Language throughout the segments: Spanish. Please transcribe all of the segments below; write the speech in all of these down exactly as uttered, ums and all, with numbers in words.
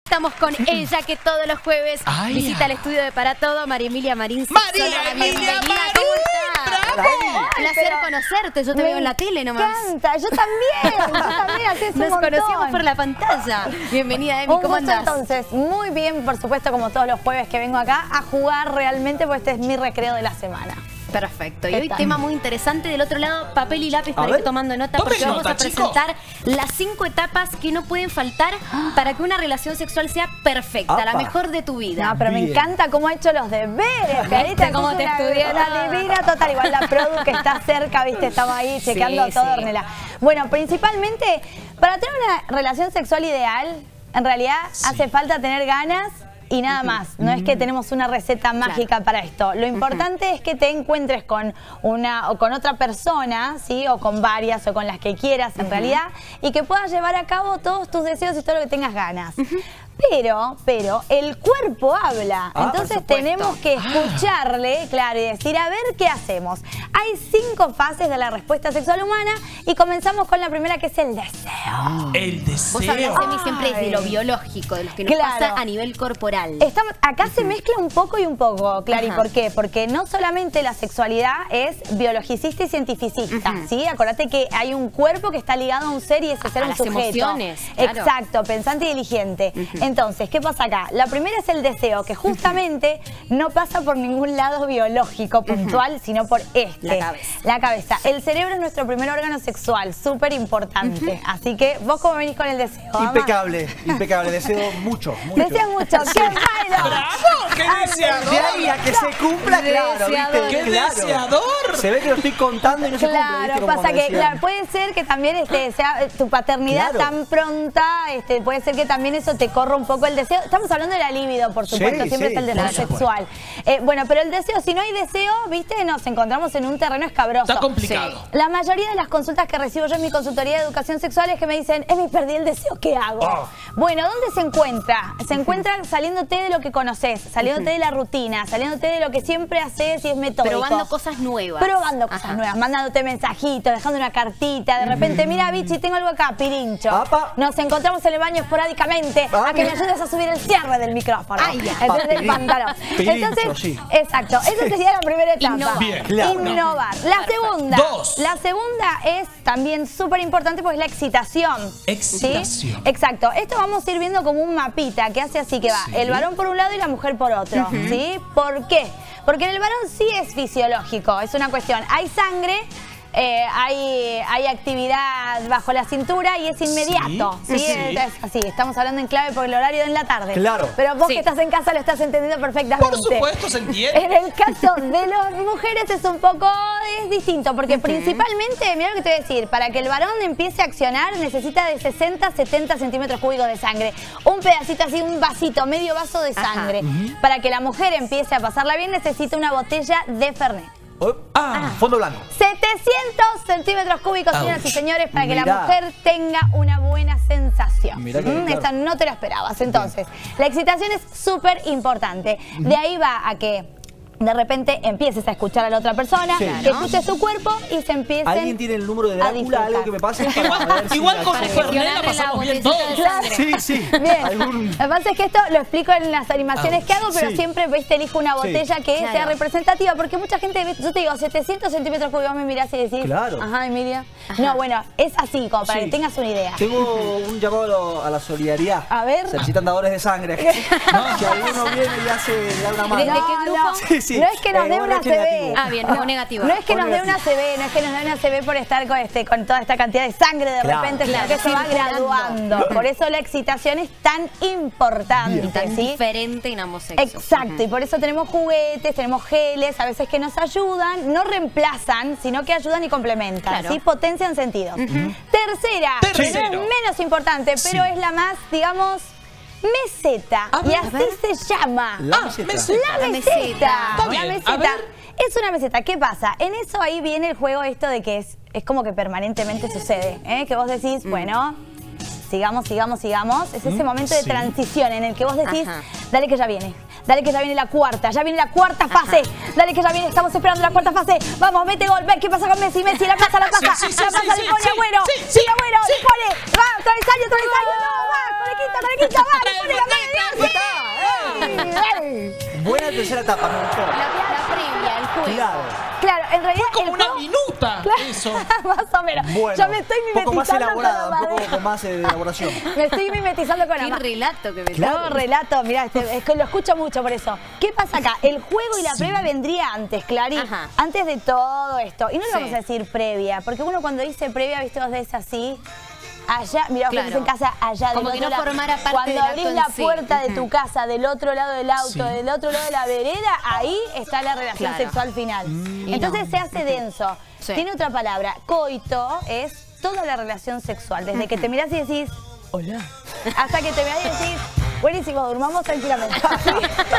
Estamos con ella que todos los jueves Ay, visita el estudio de Para Todo, María Emilia Marín. María Emilia Marín, ¡Bravo! Un placer pero conocerte, yo te veo en la tele nomás. Me encanta, yo también, yo también, haces un Nos montón. conocimos por la pantalla. Bienvenida, Emi, Un ¿cómo gusto, andás? entonces, muy bien, por supuesto, como todos los jueves que vengo acá a jugar realmente, pues este es mi recreo de la semana. Perfecto. Y ¿Qué hoy tal? tema muy interesante. Del otro lado, papel y lápiz A para ver. ir tomando nota, Tomen porque vamos nota, a presentar las cinco etapas que no pueden faltar para que una relación sexual sea perfecta, Apa. la mejor de tu vida. No, pero Bien. me encanta cómo ha hecho los deberes, Carita. cómo sos te una- estudié, una ¿no? divina total, igual la produ que está cerca, viste, estamos ahí chequeando Sí, todo, sí. Ornella. Bueno, principalmente, para tener una relación sexual ideal, en realidad hace falta tener ganas y nada más. No es que tenemos una receta mágica para esto. Lo importante es que te encuentres con una o con otra persona, ¿sí? O con varias o con las que quieras en realidad, y que puedas llevar a cabo todos tus deseos y todo lo que tengas ganas. Pero, pero, el cuerpo habla. Ah, Entonces por supuesto. tenemos que escucharle, claro, y decir, a ver qué hacemos. Hay cinco fases de la respuesta sexual humana y comenzamos con la primera, que es el deseo. El Vos deseo. hablás, Emi, siempre desde Ay. lo biológico, de lo que nos Claro. pasa a nivel corporal. Estamos, acá se mezcla un poco y un poco, Clary. Ajá. ¿Por qué? Porque no solamente la sexualidad es biologicista y cientificista, Ujú. ¿sí? Acordate que hay un cuerpo que está ligado a un ser y ese A- ser a un las sujeto. emociones, claro. Exacto, pensante y diligente. Entonces, ¿qué pasa acá? La primera es el deseo, que justamente no pasa por ningún lado biológico puntual, sino por este. La cabeza. La cabeza. El cerebro es nuestro primer órgano sexual, súper importante. Así que, ¿vos cómo venís con el deseo? Ama? Impecable, impecable. Deseo mucho, mucho. Deseas mucho. ¡Qué bueno! ¡Bravo! ¡Qué deseador! De ahí a que se cumpla, claro, Deseador. ¿viste? ¡Qué Claro. deseador! Se ve que lo estoy contando y no se cumple, ¿viste? Claro, Como pasa me que decían. claro, puede ser que también este, sea eh, tu paternidad Claro. tan pronta, este, puede ser que también eso te corra un poco el deseo. Estamos hablando de la libido, por supuesto, Sí, siempre sí, es el deseo por supuesto. sexual. Eh, bueno, pero el deseo, si no hay deseo, viste, nos encontramos en un terreno escabroso. Está complicado. La mayoría de las consultas que recibo yo en mi consultoría de educación sexual es que me dicen, Emi, perdí el deseo, ¿qué hago? Oh. Bueno, ¿dónde se encuentra? Se encuentra saliéndote de lo que conoces, saliéndote de la rutina, saliéndote de lo que siempre haces y es metódico. Probando cosas nuevas. Probando cosas Ajá. nuevas, mandándote mensajitos, dejando una cartita, de repente, mira, bichi, tengo algo acá, pirincho. Apa. Nos encontramos en el baño esporádicamente, Ah, a que me mira. ayudes a subir el cierre del micrófono. Ay, ya. Entonces, del Pirincho. pantalón. Pirincho, Entonces, sí. exacto, esa sería la primera etapa. Innovar. Bien. Claro. Innovar. La Perfecto. segunda. Dos. La segunda es también súper importante porque es la excitación. Excitación. ¿Sí? Exacto. Esto vamos a ir viendo como un mapita que hace así que va Sí. el varón por un lado y la mujer por otro. ¿Sí? ¿Por qué? Porque en el varón sí es fisiológico, es una cuestión. Hay sangre, eh, hay, hay actividad bajo la cintura y es inmediato. Sí, ¿sí? sí. Es así, estamos hablando en clave por el horario de en la tarde. Claro. Pero vos Sí. que estás en casa lo estás entendiendo perfectamente. Por supuesto, se entiende. En el caso de las mujeres es un poco es distinto, porque principalmente, mira lo que te voy a decir, para que el varón empiece a accionar necesita de sesenta a setenta centímetros cúbicos de sangre. Un pedacito así, un vasito, medio vaso de Ajá. sangre. Para que la mujer empiece a pasarla bien necesita una botella de Fernet. Oh, Ah. Fondo blanco. setecientos centímetros cúbicos, Ouch. señoras y señores, para que la Mirá. mujer tenga una buena sensación. Mirá que Mm, claro. esta no te la esperabas. Entonces, la excitación es súper importante. De ahí va a que de repente empieces a escuchar a la otra persona, Sí. que escuches su cuerpo y se empiecen ¿Alguien tiene el número de a Drácula? disfrutar. Algo que me pase para Igual, ver si igual la- con Para el Fernet la gestionarle la pasamos bien botellita todos. de sangre. Sí, sí. Bien, Algún- lo que pasa es que esto lo explico en las animaciones que hago, pero Sí. siempre viste, elijo una botella que Claro. sea representativa, porque mucha gente, ¿ves? Yo te digo, setecientos centímetros cúbicos, me mirás y decís, Claro. ajá, Emilia. Ajá. No, bueno, es así, como para Sí. que tengas una idea. Tengo un llamado a, lo- a la solidaridad. A ver. Se necesitan dadores de sangre. Si alguno viene y hace, le da una mano. ¿De qué grupo? Sí, sí. No es que nos Eh, dé bueno, una es que C B. negativo. Ah, bien, no, negativo. No es que O nos dé una negativo. C B, no es que nos dé una C B por estar con, este, con toda esta cantidad de sangre de Claro. repente, sino Claro, que se va circulando. graduando. Por eso la excitación es tan importante, Y tan ¿sí? diferente en ambos sexos. Exacto, y por eso tenemos juguetes, tenemos geles, a veces que nos ayudan, no reemplazan, sino que ayudan y complementan, Claro. ¿sí? Potencian sentidos. Tercera, Tercero. que no es menos importante, pero Sí. es la más, digamos, meseta. A y ver, así a ver. se llama. La Ah, meseta. meseta. La La meseta. meseta. Está La bien, a meseta. ver. Es una meseta. ¿Qué pasa? En eso ahí viene el juego esto de que es, es como que permanentemente sucede. ¿eh? Que vos decís, bueno, sigamos, sigamos, sigamos. Es ese momento de sí. transición en el que vos decís, Ajá. dale que ya viene. Dale que ya viene la cuarta, ya viene la cuarta fase. Dale que ya viene, estamos esperando la cuarta fase. Vamos, mete gol, ve qué pasa con Messi, Messi, la pasa, la pasa. Sí, sí, sí, la pasa, sí, le pone sí, Agüero. sí, Sí, sí, Agüero, sí. le pone. Va, travesaño, travesaño, no, va, Colequita, Colequita, va, le pone la mano. nivel. Buena tercera etapa, me gustó. La, la previa, el juego. Claro. Claro, en realidad Fue como el una juego- minuta Claro, eso. más o menos. Bueno, Yo me estoy un poco más mimetizando con elaborada, un Amadeo. poco con más eh, de elaboración. Me estoy mimetizando con Qué Amadeo. relato que me Claro. No, relato, mirá, este, es que lo escucho mucho por eso. ¿Qué pasa acá? El juego y la prueba vendría antes, Clary. Ajá. Antes de todo esto. Y no le Sí. vamos a decir previa, porque uno cuando dice previa, viste, vos ves así. Allá, mirá, Claro. vos en casa, allá Como del que otro no lado. formara parte Cuando del acto abrís en la sí. puerta de Ujú. tu casa, del otro lado del auto, Sí. del otro lado de la vereda, ahí está la relación Claro. sexual final. Y Entonces no. se hace denso. Sí. Tiene otra palabra. Coito es toda la relación sexual. Desde que te mirás y decís, hola. Hasta que te mirás y decís, buenísimo, durmamos tranquilamente. Así.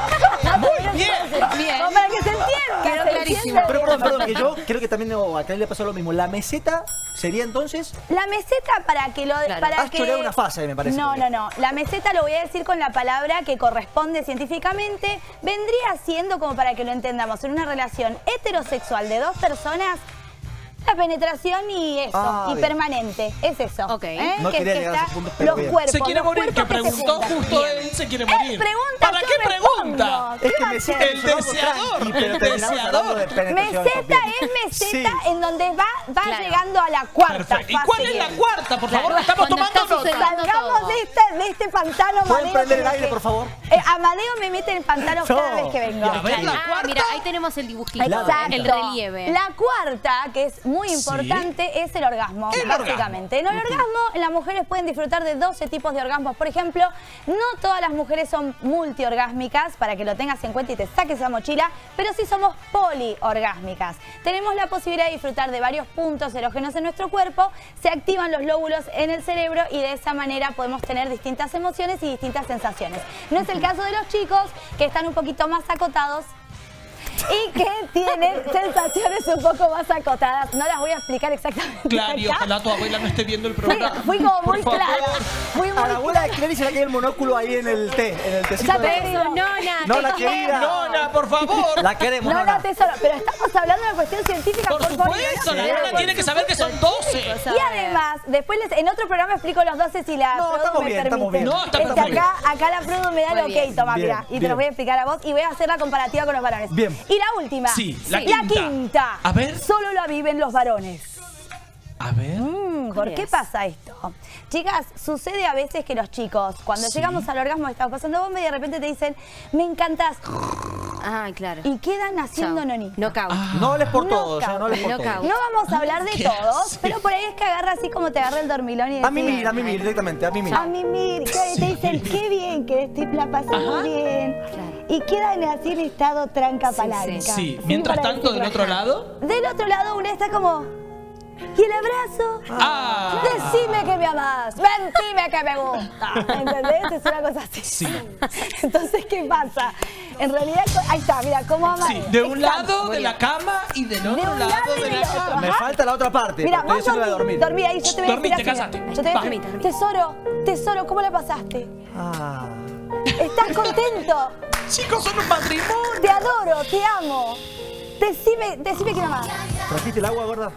Muy bien. Bien. No, para que se entienda. Quedó se clarísimo. entienda. Pero perdón, perdón, que yo creo que también no, a Cali le pasó lo mismo. La meseta sería entonces... La meseta para que lo... Claro. Para Has que... choreado una fase, me parece. No, no, no. La meseta lo voy a decir con la palabra que corresponde científicamente. Vendría siendo, como para que lo entendamos, en una relación heterosexual de dos personas, la penetración y eso, Ah, y bien. permanente. Es eso. Ok. ¿eh? No que, quería que llegar a está ese punto, pero los bien. cuerpos. Se quiere los morir, que cuerpos se preguntó juntan. justo Bien. él se quiere Él morir. pregunta, ¿Para yo qué respondo. pregunta? Es que ¿Qué va a meseta hacer? El es algo deseador, tranqui, el pero terminamos hablando de deseador. penetración Meseta también. es meseta Sí. en donde va, va Claro. llegando a la cuarta Perfecto. ¿Y fase. cuál es la cuarta? Por favor, Claro. estamos Cuando tomando está nota. sucediendo Salgamos todo. de este, de este pantano, ¿Pueden Amadeo. prender el que aire, me- por favor? Eh, Amadeo me mete en el pantano cada No. vez que vengo. Y a ver, la Ah, cuarta. mira, ahí tenemos el dibujito. Exacto. El relieve. La cuarta, que es muy importante, es el orgasmo, El básicamente. En el orgasmo, las mujeres pueden disfrutar de doce tipos de orgasmos. Por ejemplo, no todas las mujeres son multiorgásmicas, para que lo tengas en cuenta y te saques esa mochila, pero sí somos poliorgásmicas. Tenemos la posibilidad de disfrutar de varios puntos erógenos en nuestro cuerpo, se activan los lóbulos en el cerebro y de esa manera podemos tener distintas emociones y distintas sensaciones. No es el caso de los chicos, que están un poquito más acotados y que tienen sensaciones un poco más acotadas. No las voy a explicar exactamente Claro, y acá. ojalá tu abuela no esté viendo el Fui, programa. fui como muy Por favor. clara. Fui muy A la abuela de clara. Clary se le cae el monóculo ahí en el té, en el tecito. Ya de- te digo. Nona, No, te la quiero. querida. Nona, por favor. La queremos, No, Nona. no, tesoro, pero estamos hablando de una cuestión científica. Por favor, supuesto, no, la no, nona por tiene que saber que son doce. Y además, después les- en otro programa explico los doce si la No, Produ estamos me bien, permite. estamos bien. No, está Este, perfecto. acá, acá la Produ me da Muy el ok, bien. toma, Bien, mira. Y te bien. los voy a explicar a vos y voy a hacer la comparativa con los varones. Bien. Y la última. Sí, la La quinta. quinta. A ver. Solo la viven los varones. A ver. Mm, ¿Por ¿Cuál qué es? pasa esto? Chicas, sucede a veces que los chicos, cuando Sí. llegamos al orgasmo, estamos pasando bomba y de repente te dicen, me encantas, Ay, claro. y quedan haciendo Chao. noni. Knockout. No les por No, todos, ya, no les por Knockout. todos. No vamos a hablar de ¿Qué todos, hace? pero por ahí es que agarra así como te agarra el dormilón y A decís, mimir, a mimir, directamente, a mimir. a mimir, claro, y te dicen, qué bien, que estoy la pasando Ajá. bien. Claro. Y quedan así en estado tranca palanca. Sí, mientras para tanto, del decirlo. otro lado. Del otro lado uno está como, ¿y el abrazo? Ah. Decime que me amás, mentime que me gusta. ¿Entendés? Es una cosa así. Sí. Entonces, ¿qué pasa? En realidad, ahí está, mira, cómo ama. Sí, de un Exacto. lado de la cama y del De otro un lado lado y de del la otro. cama. Me falta la otra parte. Mira, porque vos estoy diciendo la de dormí, dormir. dormí ahí, yo te voy a Dormite, decir así, casate. mira. Yo te voy a Va. decir, tesoro, tesoro, ¿cómo la pasaste? Ah. ¿Estás contento? Chicos, son un matrimonio. Te adoro, te amo. Decime, decime que me amás. ¿Trajiste el agua, gorda?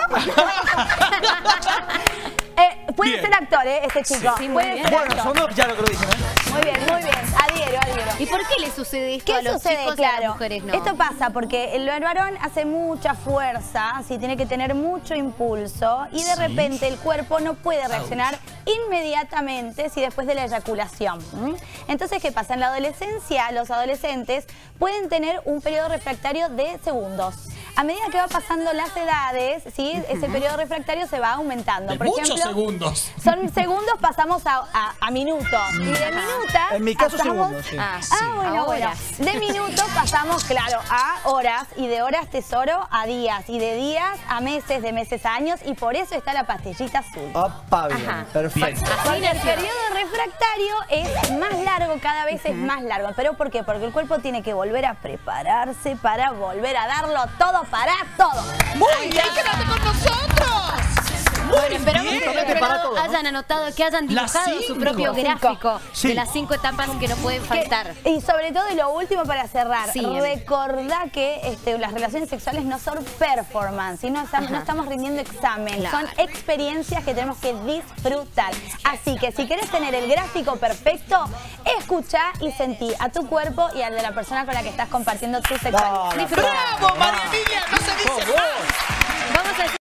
Eh, puede Bien. ser actor, ¿eh? Este chico. Sí, muy puede bien. ser Bueno, actor. son dos ya lo que lo dicen, ¿eh? Muy bien, muy bien. Adhiero, adhiero. ¿Y por qué le sucede esto ¿Qué a los sucede? chicos y a Claro, las mujeres no? esto pasa porque el varón hace mucha fuerza, ¿sí? Tiene que tener mucho impulso y de Sí. repente el cuerpo no puede reaccionar inmediatamente si después de la eyaculación. ¿m? Entonces, ¿qué pasa? En la adolescencia, los adolescentes pueden tener un periodo refractario de segundos. A medida que va pasando las edades, ¿sí? Ese periodo refractario se va aumentando. De Por muchos ejemplo, segundos. son segundos, pasamos a, a- a minutos. Y de minutas En mi caso, pasamos- segundos, sí. Ah, Ah, bueno, a bueno. horas. De minutos pasamos, claro, a horas y de horas, tesoro, a días y de días a meses, de meses a años y por eso está la pastillita azul. Opa, bien. Ajá. Perfecto. Porque el periodo refractario es más largo, cada vez es más largo. ¿Pero por qué? Porque el cuerpo tiene que volver a prepararse para volver a darlo todo para todo. Muy bien, quédate con nosotros. Bueno, esperamos bien. que del Prepara otro lado todo, ¿no? hayan anotado, que hayan Las dibujado su cinco. propio Cinco. gráfico Sí. de las cinco etapas que no pueden faltar. Y sobre todo, y lo último para cerrar, Sí. recordá que este, las relaciones sexuales no son performance, y no, estamos, no estamos rindiendo examen, Claro. son experiencias que tenemos que disfrutar. Así que si querés tener el gráfico perfecto, escuchá y sentí a tu cuerpo y al de la persona con la que estás compartiendo tu sexualidad. No, no, Disfrutá. ¡Bravo, María Emilia!